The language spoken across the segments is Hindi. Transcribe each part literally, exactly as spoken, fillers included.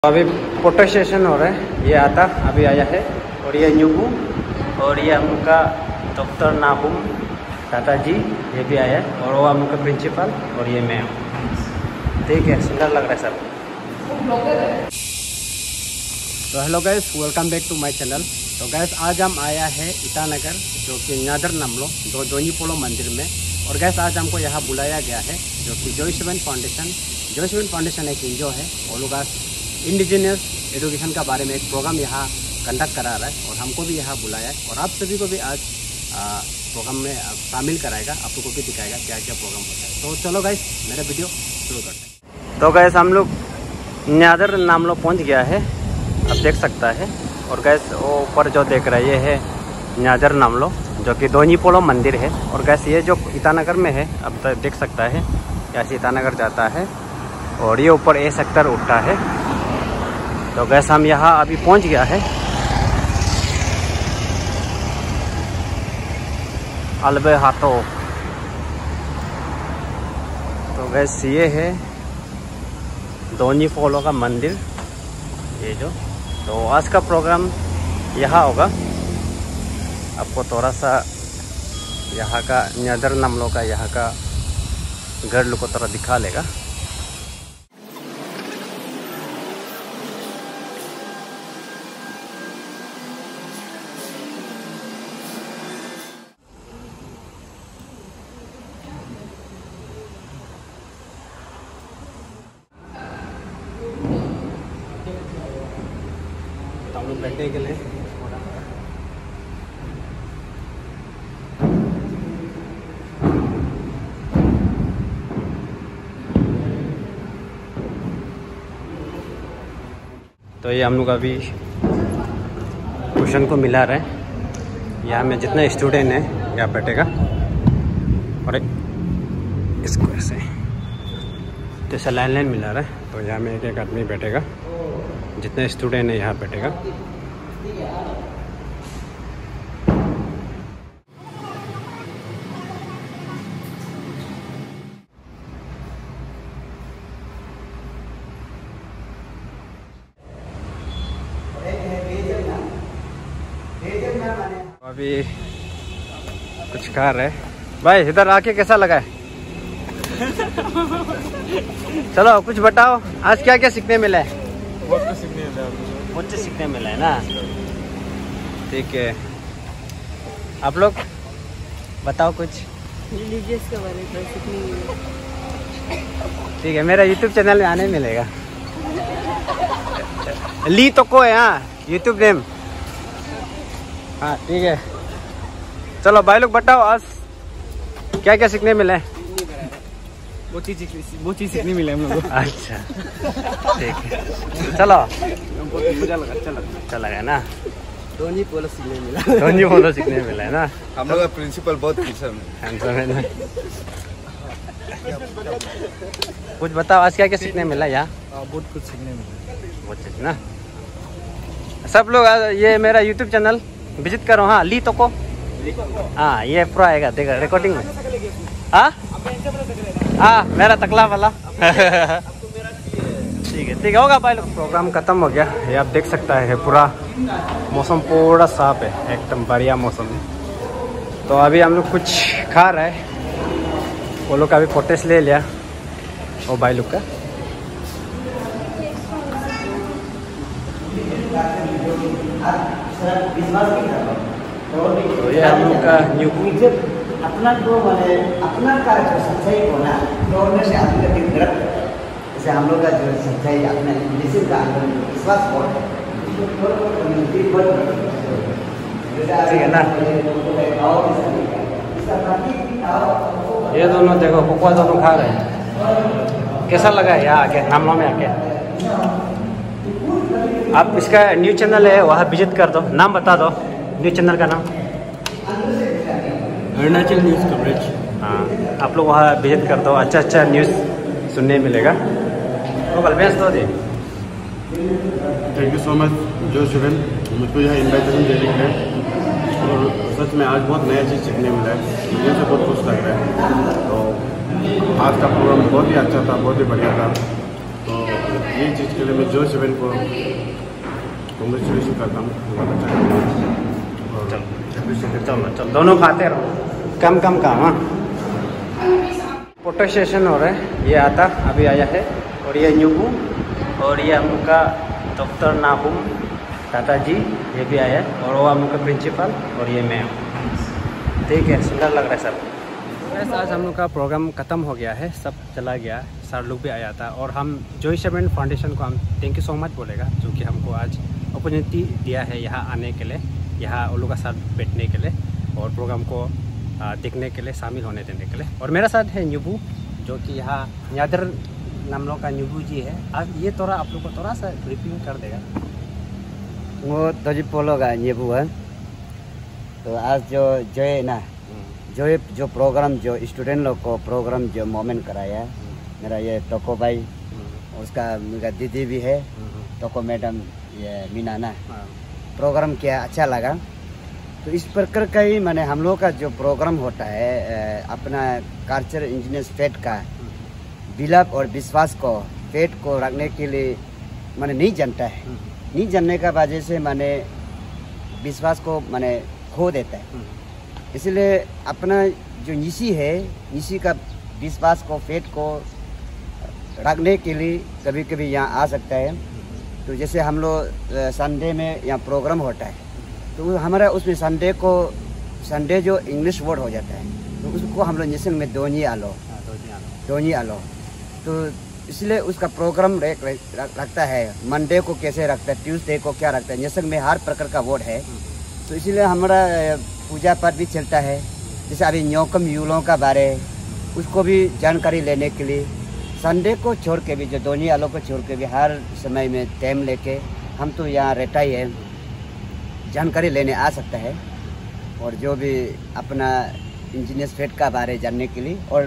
अभी फोटो सेशन हो रहा है। ये आता अभी आया है और ये न्यूबू और ये हमका डॉक्टर नाबुम टाटा जी ये भी आया है और वो हमका प्रिंसिपल और ये मैं हूँ। ठीक है, सुंदर लग रहा है सब। तो hello guys, welcome back to my channel. तो गाइस आज हम आया है ईटानगर जो कि नादर नामलो दो दोनी पोलो मंदिर में। और गाइस आज हमको यहाँ बुलाया गया है जो कि Joy Seven Foundation Joy Seven Foundation एक एनजीओ है। वो लोग इंडिजिनियस एजुकेशन का बारे में एक प्रोग्राम यहाँ कंडक्ट करा रहा है और हमको भी यहाँ बुलाया है और आप सभी को भी आज प्रोग्राम में शामिल कराएगा, आप लोगों को भी दिखाएगा क्या क्या प्रोग्राम होता है। तो चलो गाइस मेरा वीडियो शुरू करते हैं। तो गाइस हम लोग नादर नामलो पहुँच गया है, आप देख सकता है। और गैस वो ऊपर जो देख रहा है ये है नादर नामलो जो कि दोनी पोलो मंदिर है। और गैस ये जो ईटानगर में है, अब तो देख सकता है यहाँ से ईटानगर जाता है और ये ऊपर ए सेक्टर उठता है। तो गैस हम यहाँ अभी पहुँच गया है अलबे हाथों। तो गैस ये है दोनी पोलो का मंदिर ये जो। तो आज का प्रोग्राम यहाँ होगा, आपको थोड़ा सा यहाँ का नादर नामलो का यहाँ का घर लोग को थोड़ा दिखा लेगा। हम लोग बैठने के लिए तो ये हम लोग अभी क्वेश्चन को मिला रहे हैं। यहाँ में जितने स्टूडेंट हैं यहाँ बैठेगा और एक इसको ऐसे जैसे लाइन लाइन मिला रहा है। तो यहाँ में एक एक आदमी बैठेगा, जितने स्टूडेंट हैं यहाँ बैठेगा। अभी कुछ खा रहे भाई, इधर आके कैसा लगा है? चलो कुछ बताओ, आज क्या क्या सीखने मिला है? बहुत कुछ सीखने मिला है। बहुत कुछ सीखने मिला है ना। ठीक है, आप लोग बताओ कुछ रिलीजियस के बारे में सीखने मिला। ठीक है, मेरा यूट्यूब चैनल में आने मिलेगा। ली तो को है हाँ यूट्यूब नेम। हाँ ठीक है, चलो भाई लोग बताओ आज क्या क्या सीखने मिला है? बहुत चीज बहुत चीज सीखने मिला हम लोग को। अच्छा ठीक है, चलो बहुत मजा लगा, अच्छा लगा अच्छा लगा ना। दोनी पोलो सीखने मिला। दोनी पोलो सीखने मिला है ना। हम लोग का प्रिंसिपल बहुत हैंडसम है ना। कुछ बताओ आज क्या क्या सीखने मिला यहाँ? बहुत कुछ सीखने मिला, बहुत चीज ना। सब लोग ये मेरा यूट्यूब चैनल विजिट करो हाँ, ली तो को हाँ ये पूरा आएगा, देखा रिकॉर्डिंग में। हाँ हाँ मेरा तकला वाला। ठीक है ठीक है होगा भाई लोग। प्रोग्राम खत्म हो गया, ये आप देख सकता है पूरा मौसम पूरा साफ है, एकदम बढ़िया मौसम है। तो अभी हम लोग कुछ खा रहे हैं, वो लोग का भी फोटेज ले लिया वो भाई लोग का। तो ये हम लोग का न्यू अपना तो मैंने अपना का जो सच्चाई को ना दौड़ने से आदमी का दिल दर्द, जैसे हम लोग का जो सच्चाई अपने जिसम का विश्वास को ठीक है ना। ये दोनों देखो पकवा दोनों खा रहे हैं, कैसा लगा है यहाँ आके नामलो में आके? आप इसका न्यू चैनल है वहाँ विजिट कर दो, नाम बता दो न्यू चैनल का नाम। Arunachal news coverage. हाँ आप लोग वहाँ विजिट कर दो, अच्छा अच्छा न्यूज़ सुनने मिलेगा। तो बलबेंस दो दी। थैंक यू सो मच जो स्टूडेंट मुझको यहाँ इन्वाइटेशन देने के लिए। और सच में आज बहुत नया चीज़ सीखने मिला है, मुझे से बहुत खुश लग रहा है। तो आज का प्रोग्राम बहुत ही अच्छा था, बहुत ही बढ़िया था। तो ये चीज़ के लिए मैं जो सेवन को कॉन्ग्रेचुलेशन करता हूँ, बहुत अच्छा और चलो चलो दोनों खाते रहो, कम कम काम। हाँ, फोटो सेशन हो रहा है। ये आता अभी आया है और ये न्यूबू और ये हम लोग का डॉक्टर नाहुम टाटा जी ये भी आया है और वो हम लोग का प्रिंसिपल और ये मैं हूँ। ठीक है, सुंदर लग रहा है सब। वैसे आज हम लोग का प्रोग्राम ख़त्म हो गया है, सब चला गया, सर लोग भी आया था और हम जॉय सेवन फाउंडेशन को हम थैंक यू सो मच बोलेगा जो कि हमको आज अपॉर्चुनिटी दिया है यहाँ आने के लिए, यहाँ उन लोग का साथ बैठने के लिए और प्रोग्राम को देखने के लिए, शामिल होने देने के लिए। और मेरा साथ है न्यूबू जो कि यहाँ न्यादर नाम लोग का न्यूबू जी है। आज ये थोड़ा आप लोग को थोड़ा सा ब्रीफिंग कर देगा। वो दोजी पोलो का न्यूबू है। तो आज जो जो है ना जो ये जो प्रोग्राम जो स्टूडेंट लोग को प्रोग्राम जो मोमेंट कराया, मेरा ये टोको भाई, उसका मेरा दीदी भी है टोको मैडम, ये मीना ना, प्रोग्राम किया अच्छा लगा। तो इस प्रकार का ही मैंने हम लोग का जो प्रोग्राम होता है अपना कल्चर इंजीनियर्स फेट का बिलाप और विश्वास को फेट को रखने के लिए मैंने नहीं जानता है, नहीं जानने का वजह से मैंने विश्वास को मैंने खो देता है। इसलिए अपना जो निशी है, निशी का विश्वास को फेट को रखने के लिए कभी कभी यहाँ आ सकता है। तो जैसे हम लोग संडे में यहाँ प्रोग्राम होता है तो हमारा उसमें संडे को संडे जो इंग्लिश वर्ड हो जाता है तो उसको हम लोग निशंग में दोनी आलो दोनी आलो तो इसलिए उसका प्रोग्राम रखता है। मंडे को कैसे रखता है, ट्यूसडे को क्या रखता है, निशंग में हर प्रकार का वर्ड है। तो इसलिए हमारा पूजा पाठ भी चलता है। जैसे अभी न्योकम यूलों का बारे उसको भी जानकारी लेने के लिए संडे को छोड़ के भी, जो दोनी आलो को छोड़ के भी हर समय में टाइम लेके हम तो यहाँ रहता ही है, जानकारी लेने आ सकता है। और जो भी अपना इंजीनियर्स फेट का बारे जानने के लिए और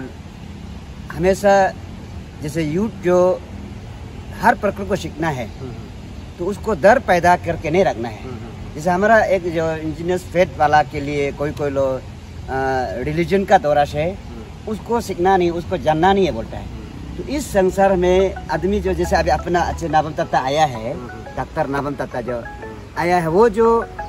हमेशा जैसे यूथ जो हर प्रकार को सीखना है तो उसको डर पैदा करके नहीं रखना है। जैसे हमारा एक जो इंजीनियर्स फेट वाला के लिए कोई कोई लोग रिलीजन का दौरा से उसको सीखना नहीं, उसको जानना नहीं है बोलता है। तो इस संसार में आदमी जो जैसे अभी अपना अच्छे नाबम तत्ता आया है, डॉक्टर नाबम तत्ता जो आया है, वो जो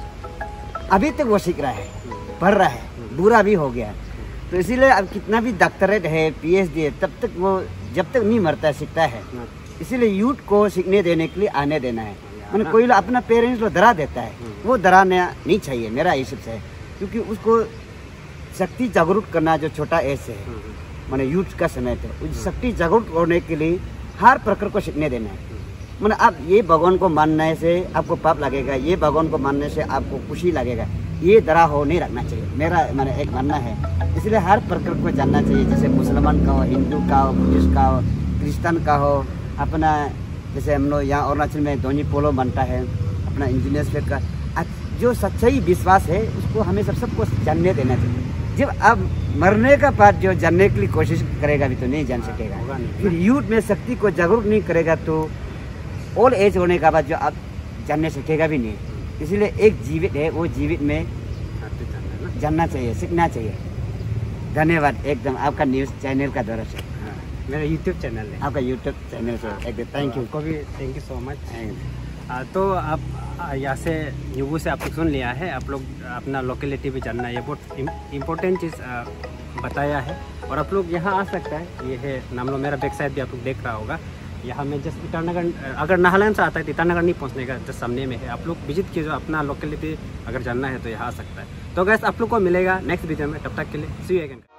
अभी तक वो सीख रहा है, पढ़ रहा है, बुरा भी हो गया। तो इसीलिए अब कितना भी डॉक्टरेट है, पीएचडी है, तब तक वो जब तक नहीं मरता है सीखता है। इसीलिए यूथ को सीखने देने के लिए आने देना है। मैंने कोई लोग अपना पेरेंट्स को डरा देता है, वो डराना नहीं चाहिए मेरा हिसाब से, क्योंकि उसको शक्ति जागरूक करना जो छोटा एज है मैंने यूथ का समय पे उस शक्ति जागरूक होने के लिए हर प्रकार को सीखने देना है। मैंने अब ये भगवान को मानने से आपको पाप लगेगा, ये भगवान को मानने से आपको खुशी लगेगा, ये डरा हो नहीं रखना चाहिए, मेरा मैंने एक मानना है। इसलिए हर प्रकार को जानना चाहिए, जैसे मुसलमान का हो, हिंदू का हो, बुद्धिस्ट का हो, क्रिश्चियन का हो। अपना जैसे हम लोग यहाँ अरुणाचल में दोनी पोलो बनता है, अपना इंजीनियर्स फेट का जो सच्चाई विश्वास है उसको हमें सब सबको जानने देना चाहिए। जब अब मरने का बाद जो जानने के लिए कोशिश करेगा भी तो नहीं जान सकेगा। फिर यूथ में शक्ति को जागरूक नहीं करेगा तो ओल्ड एज होने का बाद जो आप जानने सकेगा भी नहीं। इसलिए एक जीवित है, वो जीवित में जानना चाहिए, सीखना चाहिए। धन्यवाद एकदम आपका न्यूज़ चैनल का द्वारा से, मेरा यूट्यूब चैनल है, आपका यूट्यूब चैनल से एकदम थैंक यू। आपको भी थैंक यू सो मच। तो आप यहाँ से न्यूबू से आप लोग सुन लिया है, आप लोग अपना लोकेलिटी भी जानना, ये बहुत इम्पोर्टेंट चीज़ बताया है। और आप लोग यहाँ आ सकता है, ये है नाम लो, मेरा बैक साइड भी आप लोग देख रहा होगा। यहाँ में जस्ट ईटानगर, अगर नागालैंड से आता है तो ईटानगर नहीं पहुँचने का जस्ट सामने में है। आप लोग विजिट कीजिए, अपना लोकेलिटी अगर जानना है तो यहाँ आ सकता है। तो गैस आप लोग को मिलेगा नेक्स्ट वीडियो में, तब तक के लिए सी यू अगेन।